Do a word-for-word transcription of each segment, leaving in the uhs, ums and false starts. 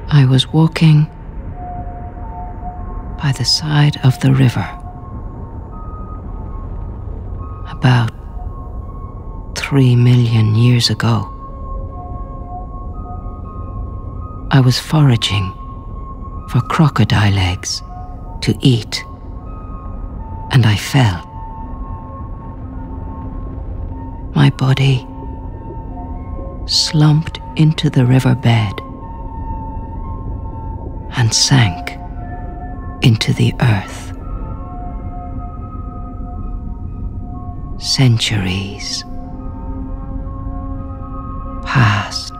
I was walking by the side of the river about three million years ago. I was foraging for crocodile eggs to eat, and I fell. My body slumped into the riverbed and sank into the earth. Centuries passed.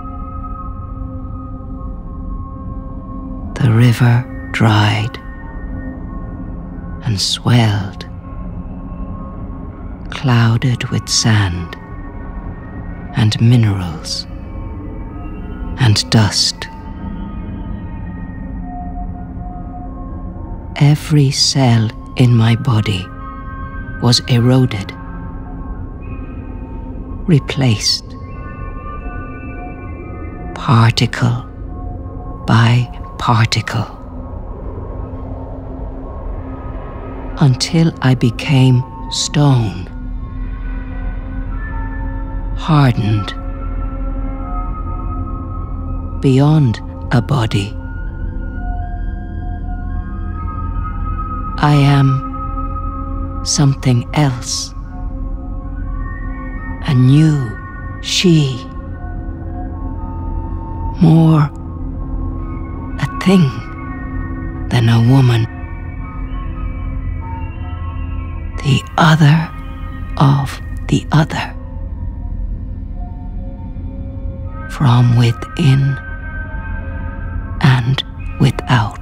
The river dried and swelled, clouded with sand and minerals and dust. Every cell in my body was eroded, replaced, particle by particle, until I became stone, hardened, beyond a body. I am something else, a new she, more a thing than a woman, the other of the other, from within and without.